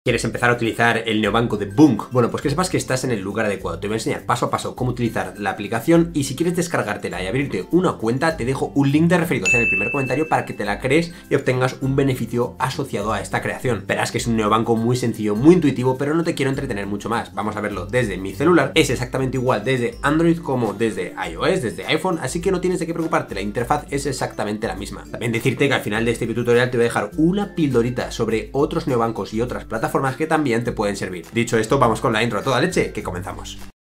¿Quieres empezar a utilizar el neobanco de Bunk? Bueno, pues que sepas que estás en el lugar adecuado. Te voy a enseñar paso a paso cómo utilizar la aplicación y si quieres descargártela y abrirte una cuenta, te dejo un link de referidos en el primer comentario para que te la crees y obtengas un beneficio asociado a esta creación. Verás que es un neobanco muy sencillo, muy intuitivo, pero no te quiero entretener mucho más. Vamos a verlo desde mi celular. Es exactamente igual desde Android como desde iOS, desde iPhone, así que no tienes de qué preocuparte. La interfaz es exactamente la misma. También decirte que al final de este tutorial te voy a dejar una pildorita sobre otros neobancos y otras plataformas que también te pueden servir. Dicho esto, vamos con la intro a toda leche, que comenzamos.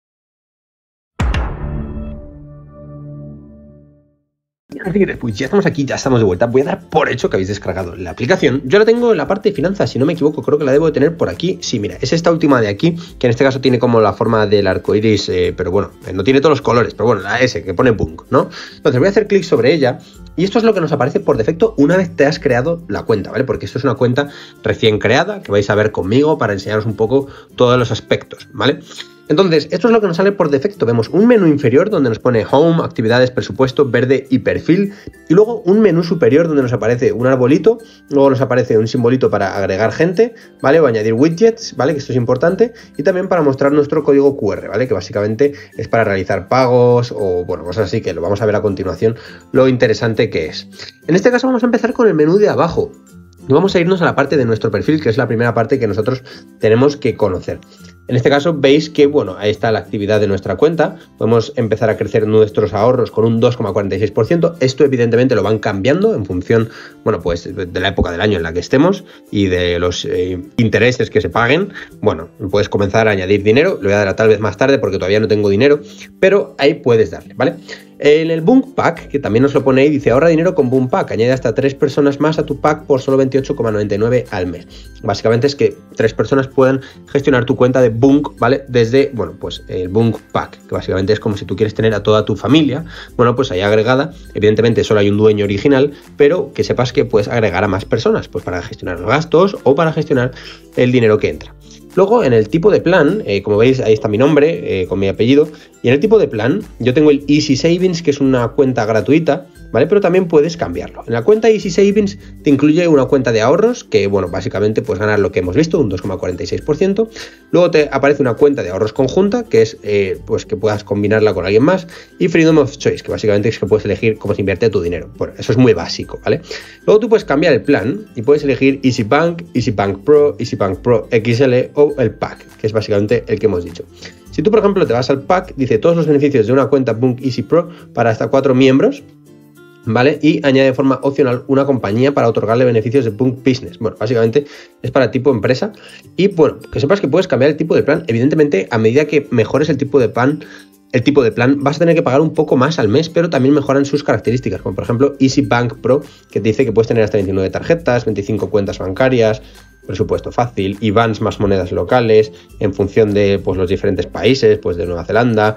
Pues ya estamos aquí, ya estamos de vuelta. Voy a dar por hecho que habéis descargado la aplicación. Yo la tengo en la parte de finanzas, si no me equivoco, creo que la debo de tener por aquí. Sí, mira, es esta última de aquí, que en este caso tiene como la forma del arco iris, pero bueno, no tiene todos los colores, pero bueno, la S, que pone Bunk, ¿no? Entonces voy a hacer clic sobre ella y esto es lo que nos aparece por defecto una vez te has creado la cuenta, ¿vale? Porque esto es una cuenta recién creada, que vais a ver conmigo para enseñaros un poco todos los aspectos, ¿vale? Entonces, esto es lo que nos sale por defecto. Vemos un menú inferior donde nos pone Home, Actividades, Presupuesto, Verde y Perfil. Y luego un menú superior donde nos aparece un arbolito, luego nos aparece un simbolito para agregar gente, ¿vale? O añadir widgets, ¿vale? Que esto es importante. Y también para mostrar nuestro código QR, ¿vale? Que básicamente es para realizar pagos o, bueno, cosas así que lo vamos a ver a continuación, lo interesante que es. En este caso vamos a empezar con el menú de abajo. Y vamos a irnos a la parte de nuestro perfil, que es la primera parte que nosotros tenemos que conocer. En este caso veis que, bueno, ahí está la actividad de nuestra cuenta. Podemos empezar a crecer nuestros ahorros con un 2,46%. Esto evidentemente lo van cambiando en función, bueno, pues de la época del año en la que estemos y de los intereses que se paguen. Bueno, puedes comenzar a añadir dinero. Le voy a dar tal vez más tarde porque todavía no tengo dinero, pero ahí puedes darle, ¿vale? En el Bunk Pack, que también nos lo pone ahí, dice ahorra dinero con Bunk Pack, añade hasta 3 personas más a tu pack por solo 28,99 al mes. Básicamente es que 3 personas puedan gestionar tu cuenta de Bunk, ¿vale? Desde, bueno, pues el Bunk Pack, que básicamente es como si tú quieres tener a toda tu familia, bueno, pues ahí agregada. Evidentemente solo hay un dueño original, pero que sepas que puedes agregar a más personas, pues para gestionar los gastos o para gestionar el dinero que entra. Luego, en el tipo de plan, como veis, ahí está mi nombre con mi apellido. Y en el tipo de plan, yo tengo el Easy Savings, que es una cuenta gratuita, ¿vale? Pero también puedes cambiarlo. En la cuenta Easy Savings te incluye una cuenta de ahorros, que, bueno, básicamente puedes ganar lo que hemos visto, un 2,46%. Luego te aparece una cuenta de ahorros conjunta, que es, pues, que puedas combinarla con alguien más. Y Freedom of Choice, que básicamente es que puedes elegir cómo se invierte tu dinero. Bueno, eso es muy básico, ¿vale? Luego tú puedes cambiar el plan y puedes elegir Easy Bank Pro XL o el pack, que es básicamente el que hemos dicho. Si tú, por ejemplo, te vas al pack, dice todos los beneficios de una cuenta Bunk Easy Pro para hasta 4 miembros, ¿vale? Y añade de forma opcional una compañía para otorgarle beneficios de Bunk Business. Bueno, básicamente es para tipo empresa. Y bueno, que sepas que puedes cambiar el tipo de plan. Evidentemente, a medida que mejores el tipo de plan, vas a tener que pagar un poco más al mes, pero también mejoran sus características, como por ejemplo Easy Bank Pro, que te dice que puedes tener hasta 29 tarjetas, 25 cuentas bancarias, presupuesto fácil, IBANs más monedas locales, en función de, pues, los diferentes países, pues de Nueva Zelanda,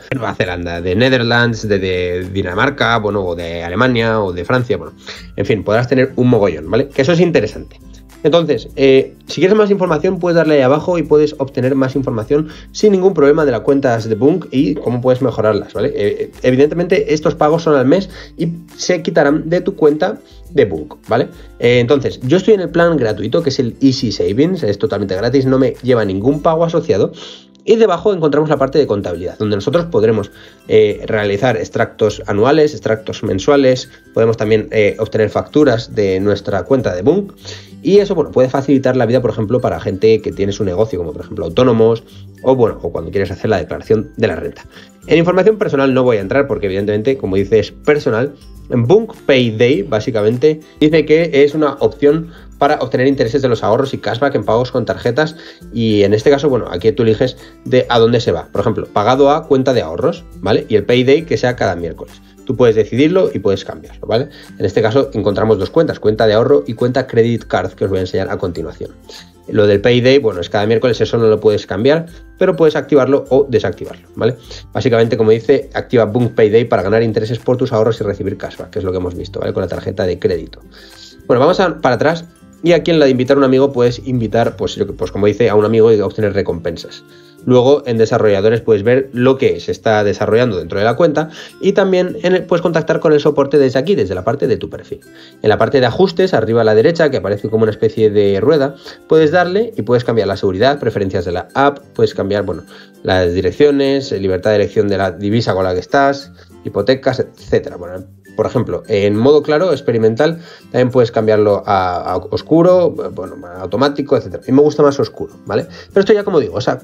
de Netherlands, de Dinamarca, bueno, o de Alemania, o de Francia, bueno, en fin, podrás tener un mogollón, ¿vale? Que eso es interesante. Entonces, si quieres más información, puedes darle ahí abajo y puedes obtener más información sin ningún problema de las cuentas de Bunk y cómo puedes mejorarlas, ¿vale? Evidentemente, estos pagos son al mes y se quitarán de tu cuenta de Bunk, ¿vale? Entonces, yo estoy en el plan gratuito, que es el Easy Savings, es totalmente gratis, no me lleva ningún pago asociado. Y debajo encontramos la parte de contabilidad, donde nosotros podremos realizar extractos anuales, extractos mensuales, podemos también obtener facturas de nuestra cuenta de Bunk. Y eso, bueno, puede facilitar la vida, por ejemplo, para gente que tiene su negocio, como por ejemplo autónomos, o bueno, o cuando quieres hacer la declaración de la renta. En información personal no voy a entrar porque evidentemente, como dice, es personal. En Bunk Payday, básicamente, dice que es una opción para obtener intereses de los ahorros y cashback en pagos con tarjetas. Y en este caso, bueno, aquí tú eliges de a dónde se va. Por ejemplo, pagado a cuenta de ahorros, ¿vale? Y el Payday que sea cada miércoles. Tú puedes decidirlo y puedes cambiarlo, ¿vale? En este caso encontramos dos cuentas, cuenta de ahorro y cuenta credit card, que os voy a enseñar a continuación. Lo del Payday, bueno, es cada miércoles, eso no lo puedes cambiar, pero puedes activarlo o desactivarlo, ¿vale? Básicamente, como dice, activa Bunk Payday para ganar intereses por tus ahorros y recibir cashback, que es lo que hemos visto, ¿vale? Con la tarjeta de crédito. Bueno, vamos para atrás y aquí en la de invitar a un amigo puedes invitar, pues como dice, a un amigo y obtener recompensas. Luego en desarrolladores puedes ver lo que se está desarrollando dentro de la cuenta y también puedes contactar con el soporte desde aquí, desde la parte de tu perfil. En la parte de ajustes, arriba a la derecha, que aparece como una especie de rueda, puedes darle y puedes cambiar la seguridad, preferencias de la app, puedes cambiar, bueno, las direcciones, libertad de elección de la divisa con la que estás, hipotecas, etcétera. Bueno, por ejemplo, en modo claro, experimental, también puedes cambiarlo a oscuro, bueno, automático, etcétera. A mí me gusta más oscuro, ¿vale? Pero esto ya, como digo, o sea,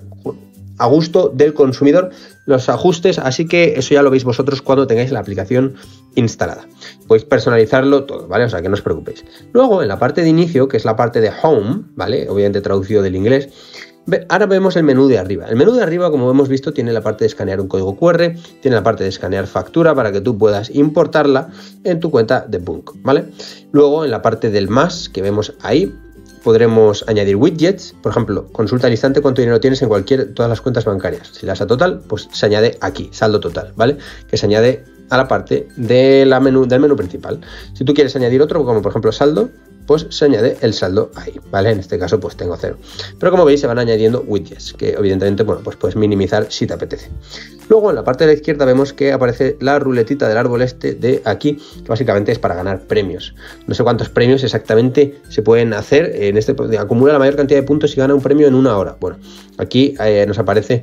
a gusto del consumidor, los ajustes, así que eso ya lo veis vosotros cuando tengáis la aplicación instalada. Podéis personalizarlo todo, ¿vale? O sea, que no os preocupéis. Luego, en la parte de inicio, que es la parte de Home, ¿vale? Obviamente traducido del inglés. Ahora vemos el menú de arriba. El menú de arriba, como hemos visto, tiene la parte de escanear un código QR, tiene la parte de escanear factura para que tú puedas importarla en tu cuenta de Bunk, ¿vale? Luego, en la parte del más, que vemos ahí, podremos añadir widgets. Por ejemplo, consulta al instante cuánto dinero tienes en todas las cuentas bancarias. Si le das a total, pues se añade aquí, saldo total, ¿vale? Que se añade a la parte del menú principal. Si tú quieres añadir otro, como por ejemplo saldo, pues se añade el saldo ahí, ¿vale? En este caso pues tengo 0. Pero como veis se van añadiendo widgets, que evidentemente, bueno, pues puedes minimizar si te apetece. Luego en la parte de la izquierda vemos que aparece la ruletita del árbol este de aquí, que básicamente es para ganar premios. No sé cuántos premios exactamente se pueden hacer en este, acumula la mayor cantidad de puntos y gana un premio en 1 hora. Bueno, aquí nos aparece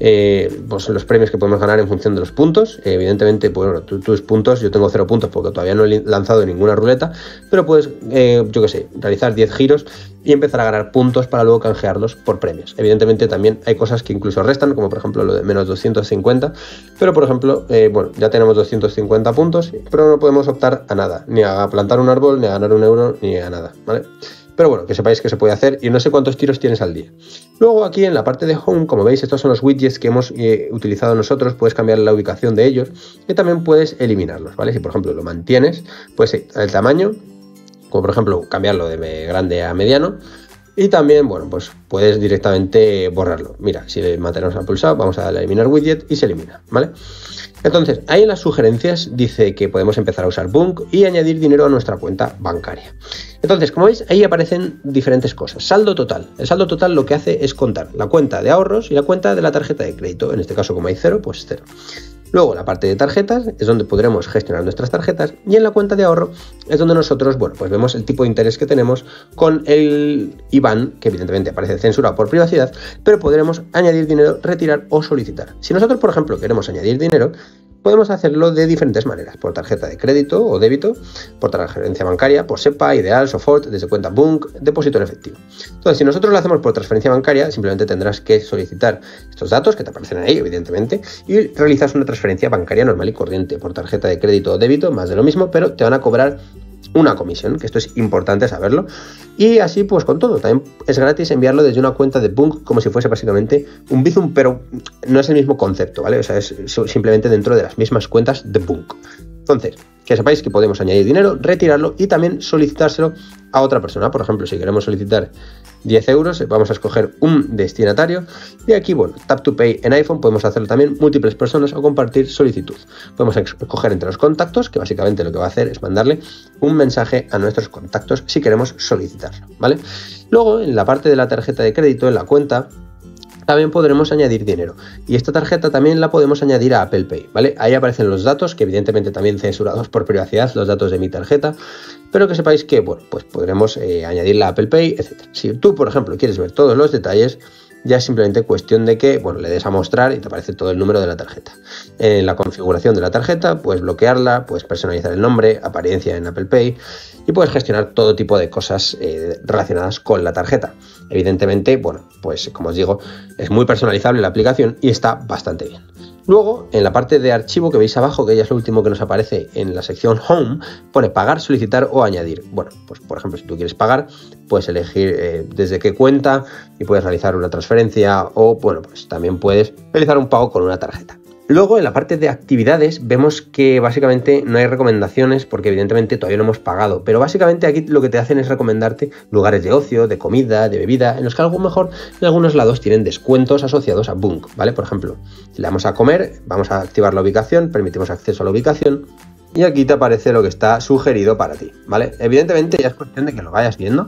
pues los premios que podemos ganar en función de los puntos. Evidentemente, pues, bueno, tus puntos, yo tengo 0 puntos porque todavía no he lanzado ninguna ruleta, pero puedes, yo que sé, realizar 10 giros y empezar a ganar puntos para luego canjearlos por premios. Evidentemente también hay cosas que incluso restan, como por ejemplo lo de menos 250, pero por ejemplo, bueno, ya tenemos 250 puntos, pero no podemos optar a nada, ni a plantar un árbol, ni a ganar 1 euro, ni a nada, ¿vale? Pero bueno, que sepáis que se puede hacer y no sé cuántos tiros tienes al día. Luego aquí en la parte de Home, como veis, estos son los widgets que hemos utilizado nosotros. Puedes cambiar la ubicación de ellos y también puedes eliminarlos, ¿vale? Si por ejemplo lo mantienes, pues el tamaño, como por ejemplo cambiarlo de grande a mediano, y también, bueno, pues puedes directamente borrarlo. Mira, si le mantenemos al pulsado, vamos a darle a eliminar widget y se elimina, ¿vale? Entonces, ahí en las sugerencias dice que podemos empezar a usar Bunk y añadir dinero a nuestra cuenta bancaria. Entonces, como veis, ahí aparecen diferentes cosas. Saldo total. El saldo total lo que hace es contar la cuenta de ahorros y la cuenta de la tarjeta de crédito. En este caso, como hay 0, pues 0. Luego, la parte de tarjetas es donde podremos gestionar nuestras tarjetas y en la cuenta de ahorro es donde nosotros, bueno, pues vemos el tipo de interés que tenemos con el IBAN, que evidentemente aparece censurado por privacidad, pero podremos añadir dinero, retirar o solicitar. Si nosotros, por ejemplo, queremos añadir dinero, podemos hacerlo de diferentes maneras, por tarjeta de crédito o débito, por transferencia bancaria, por SEPA, Ideal, Sofort, desde cuenta Bunk, depósito en efectivo. Entonces, si nosotros lo hacemos por transferencia bancaria, simplemente tendrás que solicitar estos datos que te aparecen ahí, evidentemente, y realizas una transferencia bancaria normal y corriente por tarjeta de crédito o débito, más de lo mismo, pero te van a cobrar una comisión, que esto es importante saberlo, y así pues con todo. También es gratis enviarlo desde una cuenta de Bunk como si fuese básicamente un Bizum, pero no es el mismo concepto, ¿vale? O sea, es simplemente dentro de las mismas cuentas de Bunk. Entonces, que sepáis que podemos añadir dinero, retirarlo y también solicitárselo a otra persona. Por ejemplo, si queremos solicitar 10 euros, vamos a escoger un destinatario y aquí, bueno, Tap to Pay en iPhone, podemos hacerlo también múltiples personas o compartir solicitud. Podemos escoger entre los contactos, que básicamente lo que va a hacer es mandarle un mensaje a nuestros contactos si queremos solicitarlo, ¿vale? Luego, en la parte de la tarjeta de crédito, en la cuenta, también podremos añadir dinero y esta tarjeta también la podemos añadir a Apple Pay, ¿vale? Ahí aparecen los datos, que evidentemente también censurados por privacidad, los datos de mi tarjeta, pero que sepáis que, bueno, pues podremos añadirla a Apple Pay, etc. Si tú, por ejemplo, quieres ver todos los detalles, ya es simplemente cuestión de que, bueno, le des a mostrar y te aparece todo el número de la tarjeta. En la configuración de la tarjeta puedes bloquearla, puedes personalizar el nombre, apariencia en Apple Pay y puedes gestionar todo tipo de cosas relacionadas con la tarjeta. Evidentemente, bueno, pues como os digo, es muy personalizable la aplicación y está bastante bien. Luego, en la parte de archivo que veis abajo, que ya es lo último que nos aparece en la sección Home, pone pagar, solicitar o añadir. Bueno, pues por ejemplo, si tú quieres pagar, puedes elegir desde qué cuenta y puedes realizar una transferencia o, bueno, pues también puedes realizar un pago con una tarjeta. Luego, en la parte de actividades, vemos que básicamente no hay recomendaciones porque evidentemente todavía no hemos pagado, pero básicamente aquí lo que te hacen es recomendarte lugares de ocio, de comida, de bebida, en los que a lo mejor en algunos lados tienen descuentos asociados a Bunk, ¿vale? Por ejemplo, si le damos a comer, vamos a activar la ubicación, permitimos acceso a la ubicación y aquí te aparece lo que está sugerido para ti, ¿vale? Evidentemente ya es cuestión de que lo vayas viendo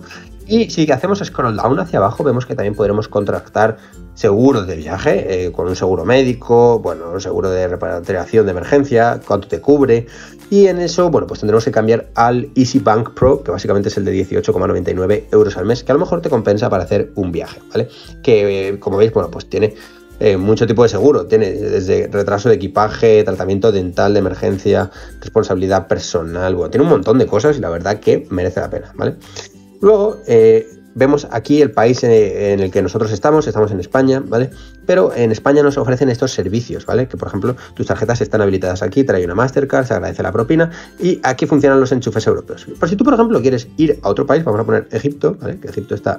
Y si hacemos scroll down hacia abajo, vemos que también podremos contratar seguros de viaje, con un seguro médico, bueno, un seguro de repatriación de emergencia, cuánto te cubre. Y en eso, bueno, pues tendremos que cambiar al Easy Bank Pro, que básicamente es el de 18,99 euros al mes, que a lo mejor te compensa para hacer un viaje, ¿vale? Que, como veis, bueno, pues tiene mucho tipo de seguro. Tiene desde retraso de equipaje, tratamiento dental de emergencia, responsabilidad personal, bueno, tiene un montón de cosas y la verdad que merece la pena, ¿vale? Luego vemos aquí el país en el que nosotros estamos en España, ¿vale? Pero en España nos ofrecen estos servicios, ¿vale? Que por ejemplo tus tarjetas están habilitadas aquí, trae una Mastercard, se agradece la propina y aquí funcionan los enchufes europeos. Por si tú por ejemplo quieres ir a otro país, vamos a poner Egipto, ¿vale? Que Egipto está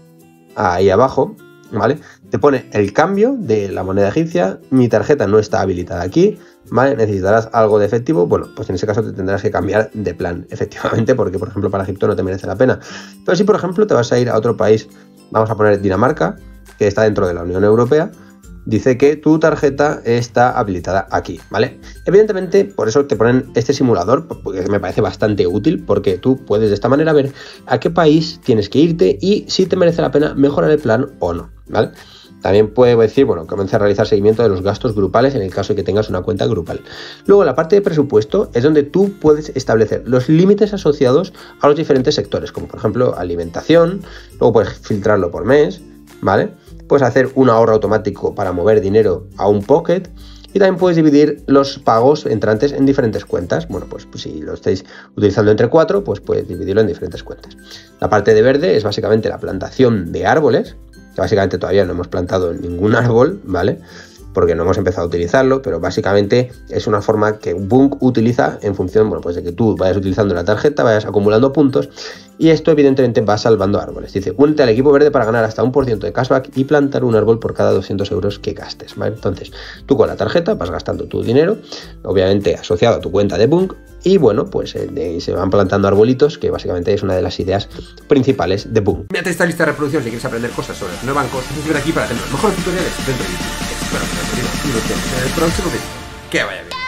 ahí abajo, ¿vale? Te pone el cambio de la moneda egipcia, mi tarjeta no está habilitada aquí, ¿vale? Necesitarás algo de efectivo, bueno, pues en ese caso te tendrás que cambiar de plan, efectivamente, porque por ejemplo para Egipto no te merece la pena. Pero si por ejemplo te vas a ir a otro país, vamos a poner Dinamarca, que está dentro de la Unión Europea, dice que tu tarjeta está habilitada aquí, ¿vale? Evidentemente, por eso te ponen este simulador, porque me parece bastante útil, porque tú puedes de esta manera ver a qué país tienes que irte y si te merece la pena mejorar el plan o no, ¿vale? También puedo decir, bueno, comienza a realizar seguimiento de los gastos grupales en el caso de que tengas una cuenta grupal. Luego, la parte de presupuesto es donde tú puedes establecer los límites asociados a los diferentes sectores, como por ejemplo alimentación, luego puedes filtrarlo por mes, ¿vale? Puedes hacer un ahorro automático para mover dinero a un pocket y también puedes dividir los pagos entrantes en diferentes cuentas. Bueno, pues si lo estáis utilizando entre 4, pues puedes dividirlo en diferentes cuentas. La parte de verde es básicamente la plantación de árboles, que básicamente todavía no hemos plantado ningún árbol, ¿vale? Porque no hemos empezado a utilizarlo, pero básicamente es una forma que Bunq utiliza en función, bueno, pues de que tú vayas utilizando la tarjeta, vayas acumulando puntos y esto evidentemente va salvando árboles. Dice, únete al equipo verde para ganar hasta 1% de cashback y plantar un árbol por cada 200 euros que gastes, ¿vale? Entonces, tú con la tarjeta vas gastando tu dinero, obviamente asociado a tu cuenta de Bunq, y bueno, pues se van plantando arbolitos, que básicamente es una de las ideas principales de Bunq. Mírate esta lista de reproducción si quieres aprender cosas sobre los neobancos. Suscríbete aquí para tener los mejores tutoriales dentro de YouTube. Espero que te haya servido y nos vemos en el próximo vídeo. Que vaya bien.